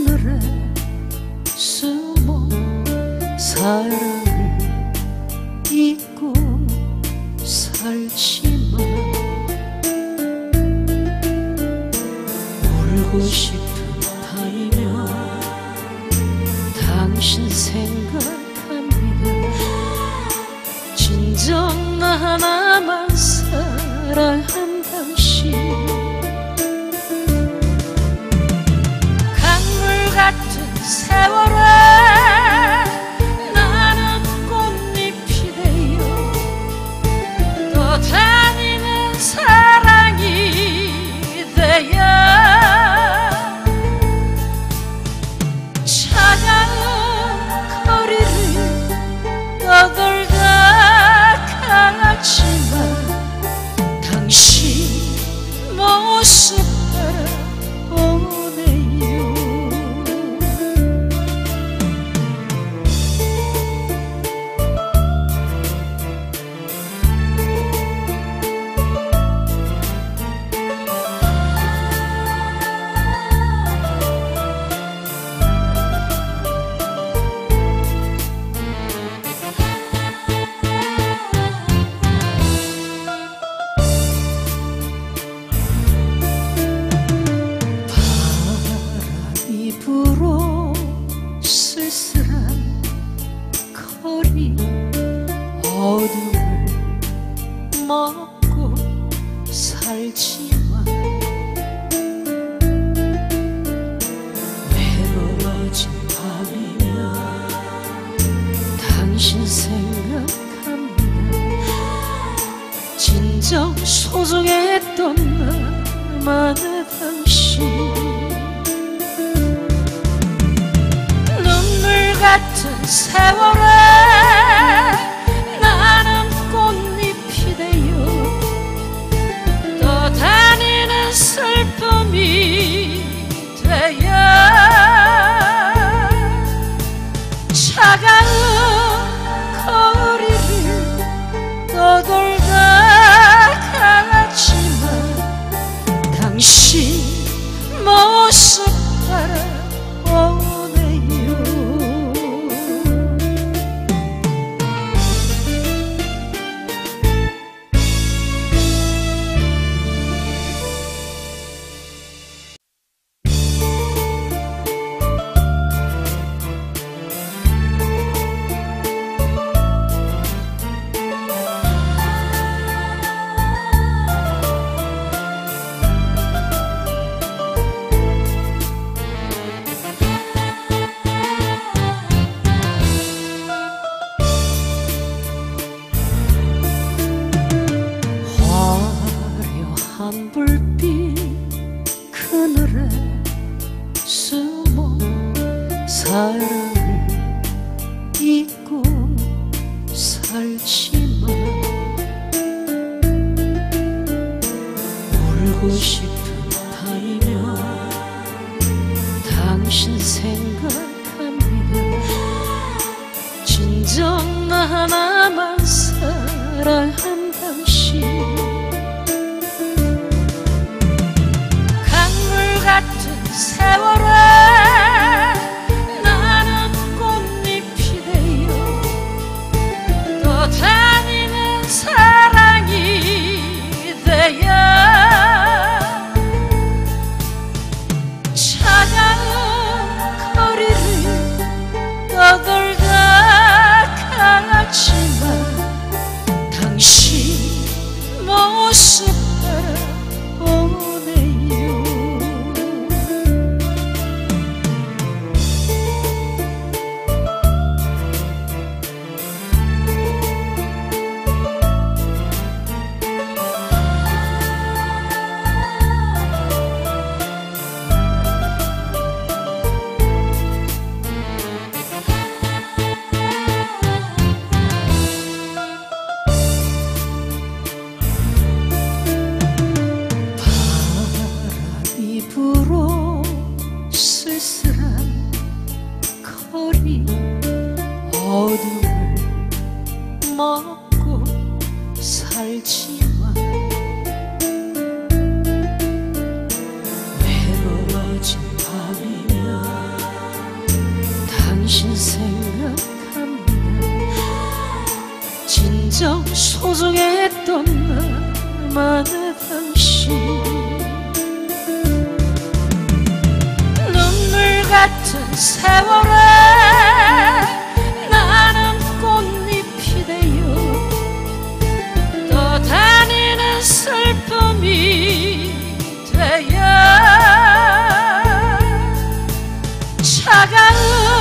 그늘에 숨어 사랑을 잊고 살지만 울고 싶은 밤이면 당신 생각합니다. 진정 나 하나만 사랑한 당신, 강물 같은 세월에 나는 꽃잎이 되어 떠다니는 사랑이 되어 차가운 거리를 떠돌다 가지만 당신 모습 바라보네요. 불어 쓸쓸한 거리 어둠을 먹고 살지만 외로워진 밤이면 당신 생각합니다. 진정 소중했던 나만의 당신, 같은 세월에 나는 꽃잎이 되어 떠다니는 슬픔이 되어 차가운 거리를 떠돌다 가지만 당신 모습 바라보네요. 화려한 불빛 그늘에 숨어 사랑을 잊고 살지만 울고 싶은 밤이면 당신 생각합니다. 진정 나 하나만 사랑한 당신, 같은 세월에 나는 꽃잎이 되어 떠다니는 사랑이 되어 차가운 거리를 떠돌다 가지만 당신 모습 바라보네요. 불어 쓸쓸한 거리 어둠을 먹고 살지만 외로워진 밤이면 가장 소중했던 나만의 당신 눈물 같은 세월에 나는 꽃잎이 되어 떠다니는 슬픔이 되어 차가운